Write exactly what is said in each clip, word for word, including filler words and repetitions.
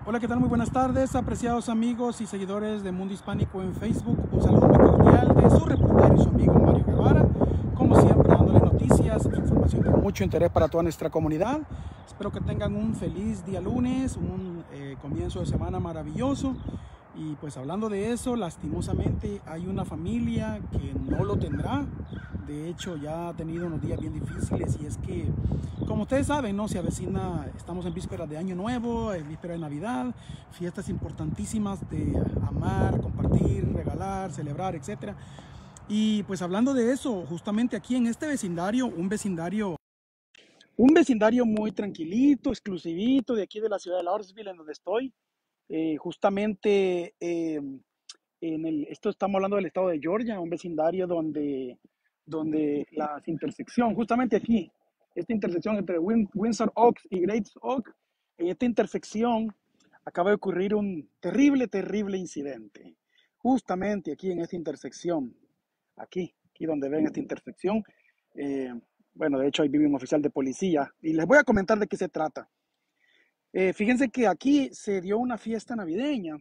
Hola, ¿qué tal? Muy buenas tardes, apreciados amigos y seguidores de Mundo Hispánico en Facebook. Un saludo muy cordial de su reportero y su amigo Mario Guevara. Como siempre, dándole noticias, información de mucho interés para toda nuestra comunidad. Espero que tengan un feliz día lunes, un eh, comienzo de semana maravilloso. Y pues hablando de eso, lastimosamente hay una familia que no lo tendrá. De hecho, ya ha tenido unos días bien difíciles y es que, como ustedes saben, ¿no? Se avecina, estamos en vísperas de Año Nuevo, en vísperas de Navidad, fiestas importantísimas de amar, compartir, regalar, celebrar, etcétera. Y pues hablando de eso, justamente aquí en este vecindario, un vecindario, un vecindario muy tranquilito, exclusivito de aquí de la ciudad de Lawrenceville, en donde estoy, eh, justamente eh, en el, esto estamos hablando del estado de Georgia, un vecindario donde, donde la intersección, justamente aquí, esta intersección entre Win, Windsor Oaks y Great Oak, en esta intersección acaba de ocurrir un terrible, terrible incidente. Justamente aquí en esta intersección, aquí, aquí donde ven esta intersección, eh, bueno, de hecho ahí vive un oficial de policía y les voy a comentar de qué se trata. Eh, fíjense que aquí se dio una fiesta navideña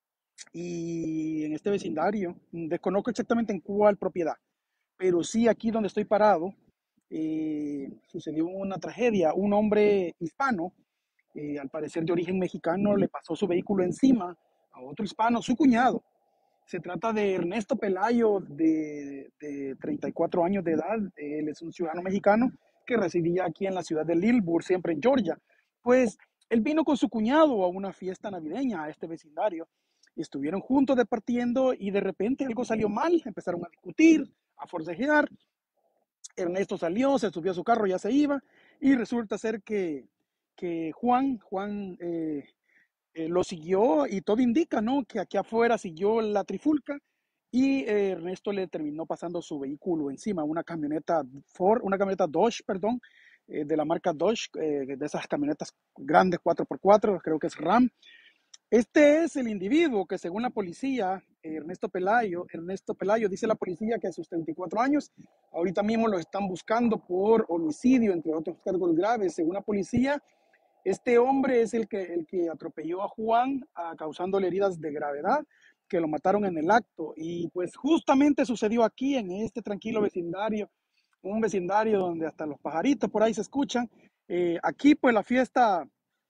y en este vecindario, desconozco exactamente en cuál propiedad, pero sí aquí donde estoy parado, eh, sucedió una tragedia. Un hombre hispano, eh, al parecer de origen mexicano, le pasó su vehículo encima a otro hispano, su cuñado. Se trata de Ernesto Pelayo, de, de treinta y cuatro años de edad. Él es un ciudadano mexicano que residía aquí en la ciudad de Lilburn, siempre en Georgia. Pues él vino con su cuñado a una fiesta navideña a este vecindario. Estuvieron juntos departiendo y de repente algo salió mal. Empezaron a discutir, a forcejear. Ernesto salió, se subió a su carro, ya se iba. Y resulta ser que, que Juan, Juan eh, eh, lo siguió y todo indica, ¿no? Que aquí afuera siguió la trifulca y eh, Ernesto le terminó pasando su vehículo encima, una camioneta Ford, una camioneta Dodge, perdón, eh, de la marca Dodge, eh, de esas camionetas grandes cuatro por cuatro, creo que es Ram. Este es el individuo que según la policía, eh, Ernesto Pelayo, Ernesto Pelayo, dice la policía que a sus treinta y cuatro años, ahorita mismo lo están buscando por homicidio, entre otros cargos graves. Según la policía, este hombre es el que, el que atropelló a Juan, a, causándole heridas de gravedad, que lo mataron en el acto. Y pues justamente sucedió aquí, en este tranquilo vecindario, un vecindario donde hasta los pajaritos por ahí se escuchan. Eh, aquí pues la fiesta,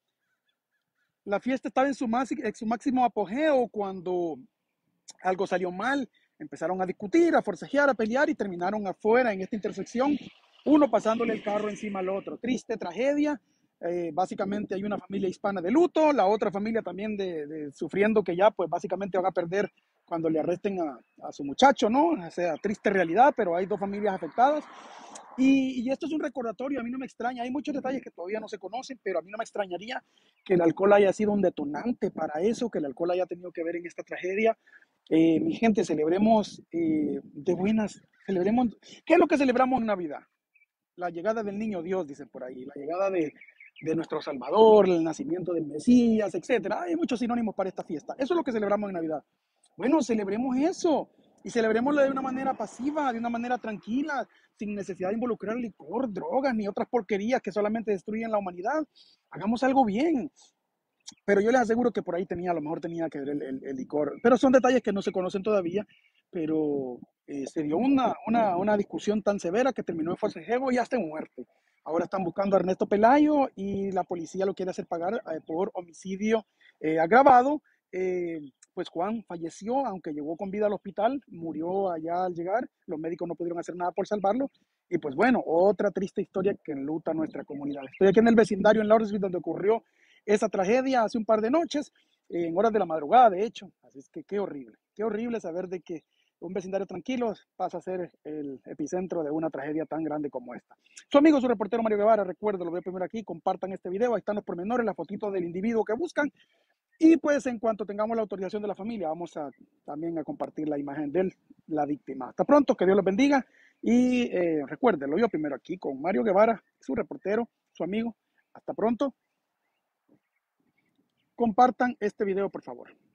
la fiesta estaba en su, en su máximo apogeo cuando algo salió mal. Empezaron a discutir, a forcejear, a pelear y terminaron afuera en esta intersección, uno pasándole el carro encima al otro. Triste tragedia. Eh, básicamente hay una familia hispana de luto, la otra familia también de, de sufriendo que ya pues básicamente van a perder cuando le arresten a, a su muchacho, ¿no? O sea, triste realidad, pero hay dos familias afectadas. Y, y esto es un recordatorio, a mí no me extraña, hay muchos detalles que todavía no se conocen, pero a mí no me extrañaría que el alcohol haya sido un detonante para eso, que el alcohol haya tenido que ver en esta tragedia. Eh, mi gente, celebremos eh, de buenas, celebremos, ¿qué es lo que celebramos en Navidad? La llegada del niño Dios, dicen por ahí, la llegada de, de nuestro Salvador, el nacimiento del Mesías, etcétera. Hay muchos sinónimos para esta fiesta. Eso es lo que celebramos en Navidad. Bueno, celebremos eso y celebrémoslo de una manera pasiva, de una manera tranquila, sin necesidad de involucrar licor, drogas ni otras porquerías que solamente destruyen la humanidad. Hagamos algo bien. Pero yo les aseguro que por ahí tenía, a lo mejor tenía que ver el, el, el licor. Pero son detalles que no se conocen todavía, pero eh, se dio una, una, una discusión tan severa que terminó en forcejeo y hasta en muerte. Ahora están buscando a Ernesto Pelayo y la policía lo quiere hacer pagar eh, por homicidio eh, agravado. Eh, pues Juan falleció, aunque llegó con vida al hospital, murió allá al llegar, los médicos no pudieron hacer nada por salvarlo. Y pues bueno, otra triste historia que enluta a nuestra comunidad. Estoy aquí en el vecindario en Lawrenceville donde ocurrió esa tragedia hace un par de noches, en horas de la madrugada, de hecho. Así es que qué horrible, qué horrible saber de que un vecindario tranquilo pasa a ser el epicentro de una tragedia tan grande como esta. Su amigo, su reportero Mario Guevara, recuerdo, lo veo primero aquí, compartan este video, ahí están los pormenores, la fotito del individuo que buscan, y pues en cuanto tengamos la autorización de la familia, vamos a también a compartir la imagen de la víctima. Hasta pronto, que Dios los bendiga, y eh, recuerden, lo veo primero aquí con Mario Guevara, su reportero, su amigo. Hasta pronto. Compartan este video, por favor.